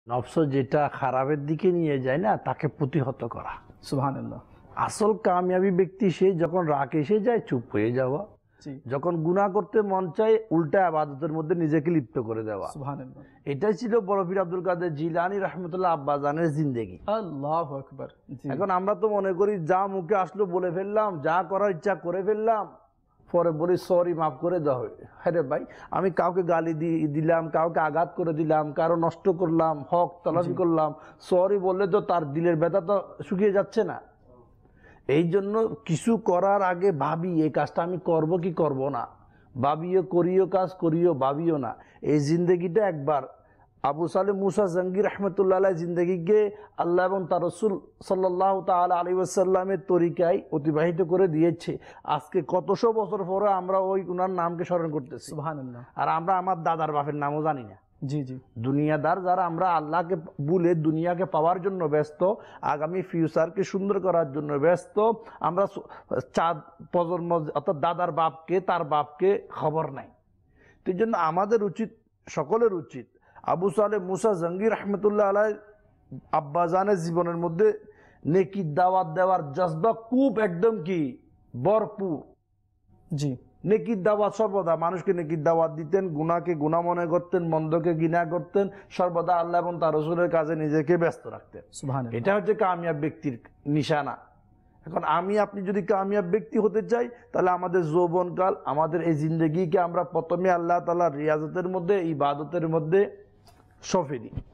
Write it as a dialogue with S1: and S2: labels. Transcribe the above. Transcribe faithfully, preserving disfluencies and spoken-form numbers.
S1: নফস যেটা খারাপের দিকে নিয়ে যায় না, তাকে প্রতিহত করা।
S2: সুবহানাল্লাহ।
S1: আসল কামিয়াবি ব্যক্তি সে যখন রাগ এসে যায় চুপ হয়ে যাওয়া, যখন গুনাহ করতে মন চায় উল্টা ইবাদতের মধ্যে নিজেকে লিপ্ত করে দেওয়া।
S2: সুবহানাল্লাহ।
S1: এটাই ছিল বড় পীর আব্দুল কাদের জিলানী রাহমাতুল্লাহ আব্বাজানের জিন্দেগি।
S2: আল্লাহু আকবার।
S1: এখন আমরা তো মনে করি যা মুখে আসলো বলে ফেললাম, যা করার ইচ্ছা করে ফেললাম, পরে বলি সরি মাফ করে দেওয়া হবে। হ্যাঁ রে ভাই, আমি কাউকে গালি দিলাম, কাউকে আঘাত করে দিলাম, কারো নষ্ট করলাম, হক তলবি করলাম, সরি বললে তো তার দিলের ব্যথা তো শুকিয়ে যাচ্ছে না। এই জন্য কিছু করার আগে ভাবি এই কাজটা আমি করব কি করব না, ভাবিও করিও কাজ, করিও ভাবিও না। এই জিন্দগিটা একবার আবু সালেহ মুসা জঙ্গি রহমতুল্লাহ আলাইহি জিন্দগিকে আল্লাহ এবং তার রাসূল সাল্লাল্লাহু তাআলা আলাইহি ওয়াসাল্লামের তরিকায় অতিবাহিত করে দিয়েছে। আজকে কতশো বছর পরে আমরা ওই উনার নামকে স্মরণ করতেছি।
S2: সুবহানাল্লাহ।
S1: আর আমরা আমার দাদার বাপের নামও জানি না।
S2: জি জি।
S1: দুনিয়াদার যারা আমরা আল্লাহকে ভুলে দুনিয়াকে পাওয়ার জন্য ব্যস্ত, আগামী ফিউচারকে সুন্দর করার জন্য ব্যস্ত, আমরা চাঁদ প্রজন্ম অর্থাৎ দাদার বাপকে তার বাপকে খবর নাই। সেই জন্য আমাদের উচিত, সকলের উচিত আবু সালেহ মুসা জঙ্গি রহমতুল্লাহ আলাইহি আব্বাজানের জীবনের মধ্যে নেকির দাওয়াত দেওয়ার জজবা খুব একদম কি ভরপুর।
S2: জি।
S1: নেকির দাওয়াত সর্বদা মানুষকে নেকির দাওয়াত দিতেন, গুনাহকে গুনাহ মনে করতেন, মন্দকে ঘৃণা করতেন, সর্বদা আল্লাহ এবং তার রাসূলের কাজে নিজেকে ব্যস্ত রাখতেন।
S2: সুবহানাল্লাহ।
S1: এটা হচ্ছে কামিয়াব ব্যক্তির নিশানা। এখন আমি আপনি যদি কামিয়াব ব্যক্তি হতে চাই, তাহলে আমাদের যৌবনকাল, আমাদের এই জিন্দগিকে আমরা প্রথমে আল্লাহ তাআলার রিয়াজতের মধ্যে, ইবাদতের মধ্যে সঁপে দিই।